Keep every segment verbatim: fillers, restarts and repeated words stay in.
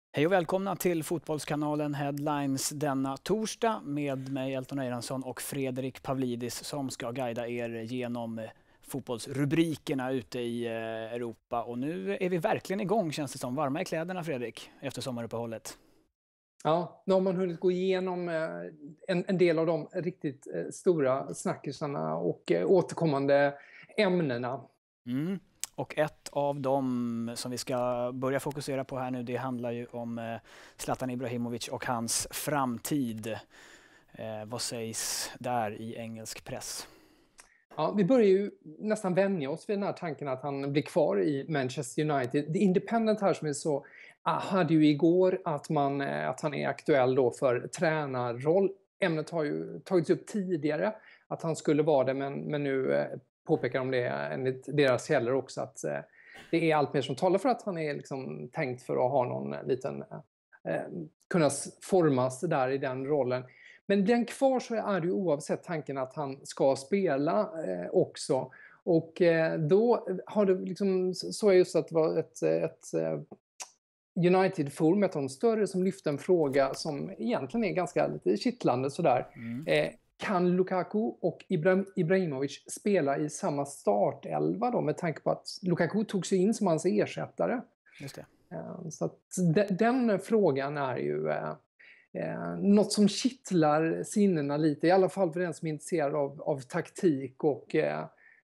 Hej och välkomna till Fotbollskanalen Headlines denna torsdag med mig Elton Eiransson och Fredrik Pavlidis som ska guida er genom fotbollsrubrikerna ute i Europa. Och nu är vi verkligen igång, känns det som. Varma i kläderna, Fredrik, efter sommaruppehållet. Ja, nu har man hunnit gå igenom en, en del av de riktigt stora snackisarna och återkommande ämnena. Mm. Och ett av dem som vi ska börja fokusera på här nu, det handlar ju om Zlatan Ibrahimovic och hans framtid. Eh, vad sägs där i engelsk press? Ja, vi börjar ju nästan vänja oss vid den här tanken att han blir kvar i Manchester United. The Independent här som är så hade ju igår att, man, att han är aktuell då för tränarroll. Ämnet har ju tagits upp tidigare att han skulle vara det, men, men nu påpekar de det enligt deras källor också att eh, det är allt mer som talar för att han är liksom tänkt för att ha någon liten eh, kunna formas där i den rollen. Men den kvar så är det ju oavsett tanken att han ska spela eh, också. Och eh, då har det liksom så är just att det var ett, ett, ett United-forum, ett av de större, som lyfte en fråga som egentligen är ganska lite kittlande sådär. Mm. Eh, Kan Lukaku och Ibra- Ibrahimovic spela i samma startelva då, med tanke på att Lukaku tog sig in som hans ersättare? Just det. Så att de, den frågan är ju eh, eh, något som kittlar sinnena lite, i alla fall för den som är intresserad av, av taktik och, eh,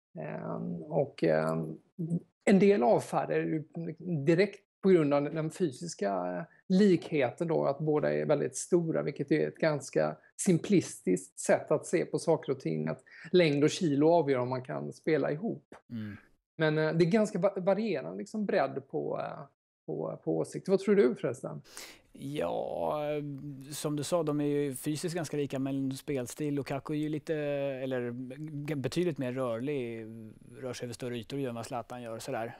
och eh, en del avfärdar direkt på grund av den fysiska likheten då, att båda är väldigt stora, vilket är ett ganska simplistiskt sätt att se på saker och ting, att längd och kilo avgör om man kan spela ihop. Mm. Men eh, det är ganska varierande liksom bredd på, eh, på, på åsikter. Vad tror du förresten? Ja, som du sa, de är ju fysiskt ganska lika, men spelstil. Lukaku är ju lite, eller betydligt mer rörlig, rör sig över större ytor och gör vad Zlatan gör sådär.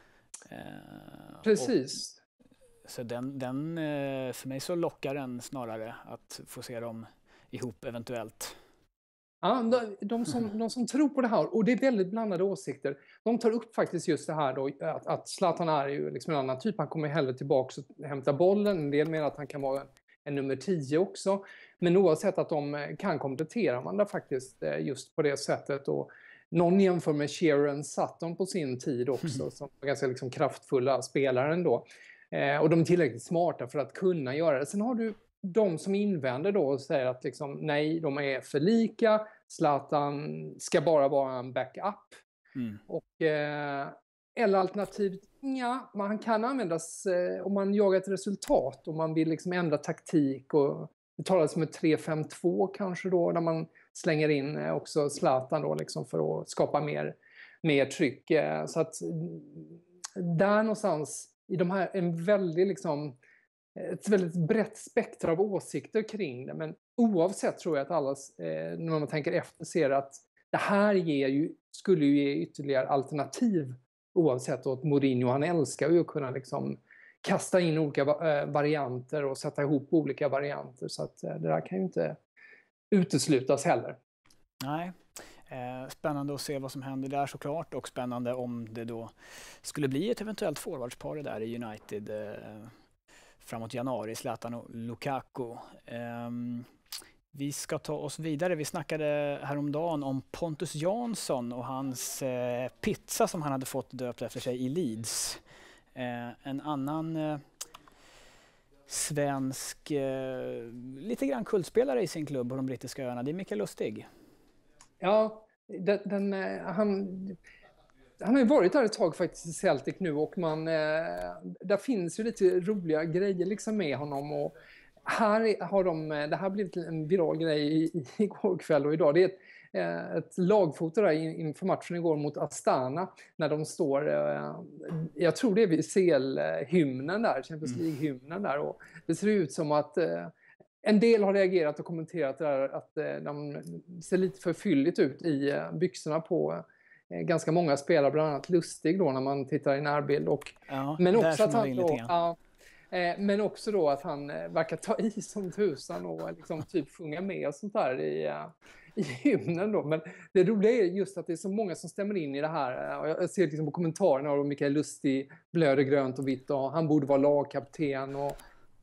Eh, Precis. Och, så den, den, för mig så lockar den snarare att få se dem ihop eventuellt. Ja, de, de, som, de som tror på det här, och det är väldigt blandade åsikter, de tar upp faktiskt just det här då, att, att Zlatan är ju liksom en annan typ. Han kommer hellre tillbaka och hämta bollen. En del menar att han kan vara en, en nummer tio också. Men oavsett att de kan komplettera varandra faktiskt just på det sättet. Och någon jämför med Sheeran Sutton på sin tid också, mm. som var ganska liksom kraftfulla spelare ändå. Eh, och de är tillräckligt smarta för att kunna göra det. Sen har du de som invänder då och säger att liksom, nej, de är för lika. Zlatan ska bara vara en backup. Mm. Och, eh, eller alternativt, ja, man kan användas eh, om man jagar ett resultat. Om man vill liksom ändra taktik. Och det talas om ett tre fem två kanske då, där man slänger in eh, också Zlatan då liksom för att skapa mer, mer tryck. Eh, så att där någonstans i de här, en väldigt liksom ett väldigt brett spektra av åsikter kring det, men oavsett tror jag att alla, eh, när man tänker efter, ser att det här ger ju, skulle ju ge ytterligare alternativ oavsett att Mourinho, han älskar ju att kunna liksom kasta in olika eh, varianter och sätta ihop olika varianter, så att eh, det där kan ju inte uteslutas heller. Nej. Eh, spännande att se vad som händer där såklart, och spännande om det då skulle bli ett eventuellt forwardspar där i United eh, framåt januari, Zlatan och Lukaku. Um, vi ska ta oss vidare. Vi snackade häromdagen om Pontus Jansson och hans eh, pizza som han hade fått döpt efter sig i Leeds. Eh, en annan eh, svensk, eh, lite grann kultspelare i sin klubb på de brittiska öarna, det är Mikael Lustig. Ja, den, den, han... Han har ju varit där ett tag faktiskt i Celtic nu, och man, eh, där finns ju lite roliga grejer liksom med honom. Och här har de, det här blivit en viral grej i, i, igår kväll och idag. Det är ett, eh, ett lagfoto där inför matchen igår mot Astana, när de står, eh, jag tror det är vid C L-hymnen där, Champions League-hymnen där. Och det ser ut som att eh, en del har reagerat och kommenterat det där, att eh, de ser lite för fylligt ut i eh, byxorna på ganska många spelare, bland annat Lustig då, när man tittar i närbild. Och, ja, men, också att han då, ja, eh, men också då att han eh, verkar ta i som tusan och liksom typ sjunga med och sånt där i, uh, i hymnen då. Men det roliga är just att det är så många som stämmer in i det här. Och jag ser liksom på kommentarerna och Mikael Lustig blöder grönt och vitt och han borde vara lagkapten och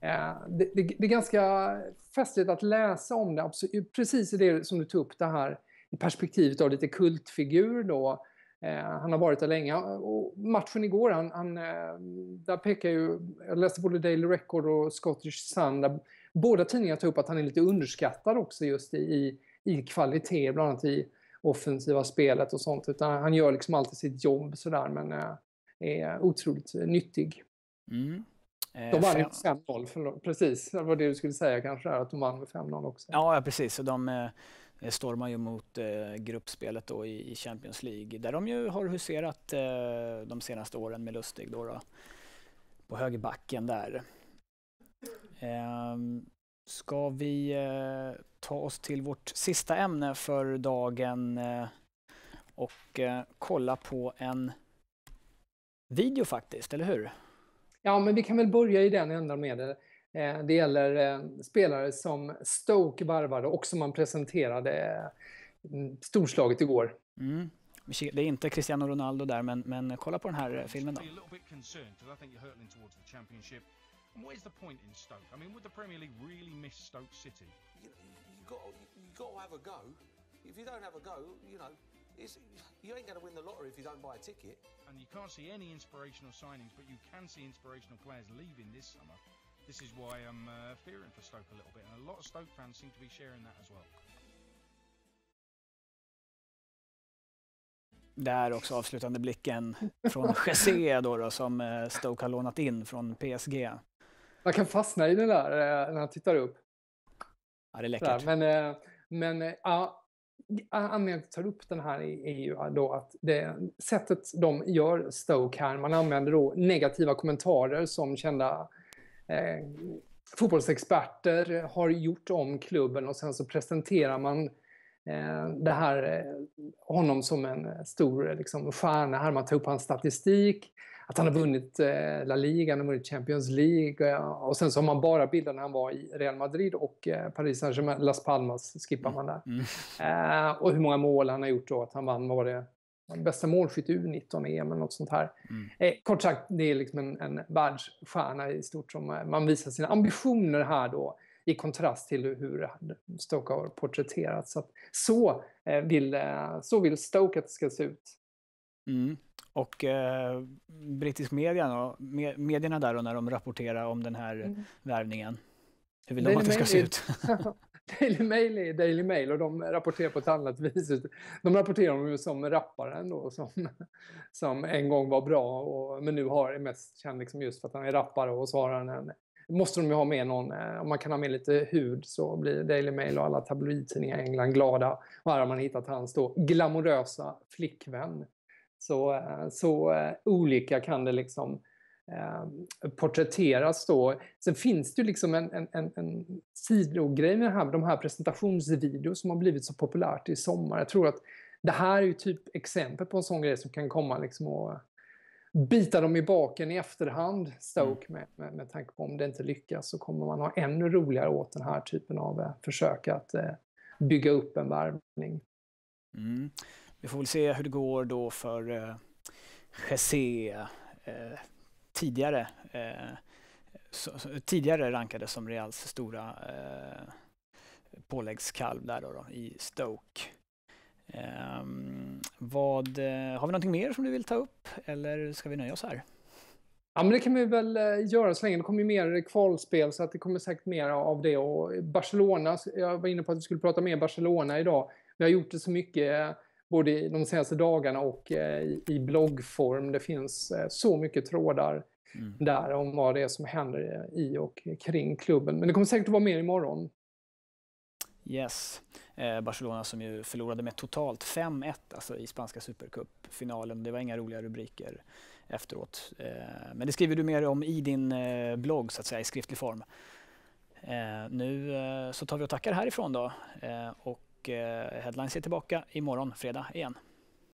Eh, det, det, det är ganska festligt att läsa om det, absolut, precis i det som du tog upp, det här i perspektivet av lite kultfigur då. Eh, han har varit där länge. Och matchen igår, han, han, eh, där pekar ju, jag läste både Daily Record och Scottish Sun, där båda tidningarna tar upp att han är lite underskattad också just i, i, i kvalitet, bland annat i offensiva spelet och sånt. Utan han gör liksom alltid sitt jobb sådär, men eh, är otroligt nyttig. Mm. Eh, de vann fem... fem noll, precis. Det var det du skulle säga kanske, att de vann med fem noll också. Ja, precis. Så de eh, stormar ju mot eh, gruppspelet då i, i Champions League, där de ju har huserat eh, de senaste åren med Lustig då, då på högerbacken där. Eh, ska vi eh, ta oss till vårt sista ämne för dagen eh, och eh, kolla på en video faktiskt, eller hur? Ja, men vi kan väl börja i den ändan med det. Eh, det gäller eh, spelare som Stoke varvade och som man presenterade eh, storslaget igår. Mm. Det är inte Cristiano Ronaldo där, men, men kolla på den här filmen då. And what is the point in Stoke? I mean, would the Premier League really miss Stoke City? You, you got you got to have a go. If you don't have a go, you know, it's, you ain't going to win the lottery if you don't buy a ticket. And you can't see any inspirational signings, but you can see inspirational players leaving this summer. This is why I'm uh, fearing for Stoke a little bit, and a lot of Stoke fans seem to be sharing that as well. Där också avslutande blicken från Jesse då, då som Stoke har lånat in från P S G. Man kan fastna i den där när han tittar upp. Ja, det är läckert. Där, men men ja, anledningen till att ta upp den här är ju då att det sättet de gör Stoke här, man använder då negativa kommentarer som kända eh, fotbollsexperter har gjort om klubben, och sen så presenterar man eh, det här eh, honom som en stor liksom, stjärna här. Man tar upp hans statistik, att han har vunnit eh, La Liga, han har vunnit Champions League, ja, och sen så har man bara bilder när han var i Real Madrid och eh, Paris Saint-Germain, Las Palmas skippar man där. Mm. Eh, och hur många mål han har gjort då, att han vann, var det bästa målskytt U nitton E M eller något sånt här. Mm. Eh, kort sagt, det är liksom en, en världsstjärna i stort som eh, man visar sina ambitioner här då, i kontrast till hur Stoke har porträtterats. Så, att, så, eh, vill, eh, så vill Stoke att det ska se ut. Mm. Och eh, brittisk media då, med, medierna där då, när de rapporterar om den här mm. värvningen. Hur vill de att det ska se ut? Daily Mail är Daily Mail, och de rapporterar på ett annat vis. De rapporterar om som rapparen då, som, som en gång var bra, och, men nu har är mest känd liksom just för att han är rappare, och så har han en, måste de ju ha med någon, om man kan ha med lite hud så blir Daily Mail och alla tabloidtidningar i England glada. Och här har man hittat hans då glamorösa flickvän. Så, så uh, olika kan det liksom uh, porträtteras då. Sen finns det ju liksom en, en, en, en sidogrej med här, de här presentationsvideos som har blivit så populärt i sommar. Jag tror att det här är ju typ exempel på en sån grej som kan komma liksom och bita dem i baken i efterhand, Stoke, mm. med, med, med tanke på om det inte lyckas så kommer man ha ännu roligare åt den här typen av uh, försök att uh, bygga upp en värvning. Mm. Vi får väl se hur det går då för eh, Jesse, eh, tidigare, eh, så, så, tidigare rankade som Reals stora eh, påläggskalv där då, då i Stoke. Eh, vad, eh, har vi någonting mer som du vill ta upp, eller ska vi nöja oss här? Ja, men det kan vi väl göra så länge. Det kommer ju mer kvalspel, så att det kommer säkert mer av det. Och Barcelona, jag var inne på att vi skulle prata mer Barcelona idag. Vi har gjort det så mycket både de senaste dagarna och eh, i, i bloggform. Det finns eh, så mycket trådar mm. där om vad det är som händer i och kring klubben. Men det kommer säkert att vara mer imorgon. Yes. Eh, Barcelona som ju förlorade med totalt fem ett alltså i spanska supercup-finalen. Det var inga roliga rubriker efteråt. Eh, men det skriver du mer om i din eh, blogg så att säga, i skriftlig form. Eh, nu eh, så tar vi och tackar härifrån då. Eh, och Headlines är tillbaka imorgon fredag igen.